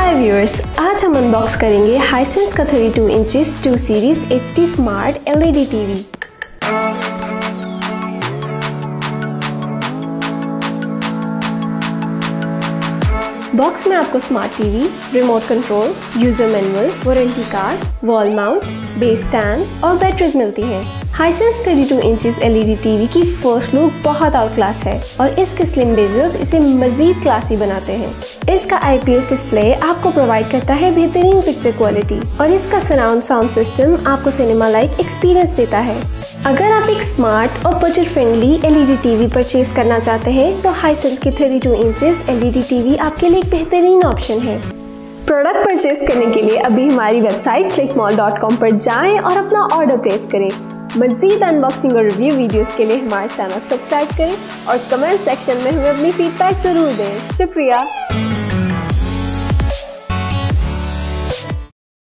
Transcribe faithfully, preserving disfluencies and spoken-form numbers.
हाय viewers, आज हम unbox करेंगे हाइसेंस का thirty two inches two series H D smart L E D TV. Box में आपको smart TV, remote control, user manual, warranty card, wall mount, base stand और batteries मिलती हैं। Hisense thirty two inches L E D TV की first look बहुत out class है और इसके स्लिम बेजल्स इसे मजीद क्लासी बनाते हैं। इसका आई पी एस डिस्प्ले आपको प्रोवाइड करता है बेहतरीन पिक्चर क्वालिटी और इसका सराउंड साउंड सिस्टम आपको सिनेमा लाइक एक्सपीरियंस देता है। अगर आप एक स्मार्ट और budget friendly L E D TV purchase करना चाहते हैं तो हाइसेंस की thirty two inches L E D TV आपके लिए एक बेहतरीन ऑप्शन है। प्रोडक्ट परचेज करने के लिए अभी हमारी website click mall dot com पर जाएं और अपना ऑर्डर प्लेस करें। मज़ीद अनबॉक्सिंग और रिव्यू वीडियोस के लिए हमारे चैनल सब्सक्राइब करें और कमेंट सेक्शन में हमें अपनी फीडबैक ज़रूर दें। शुक्रिया।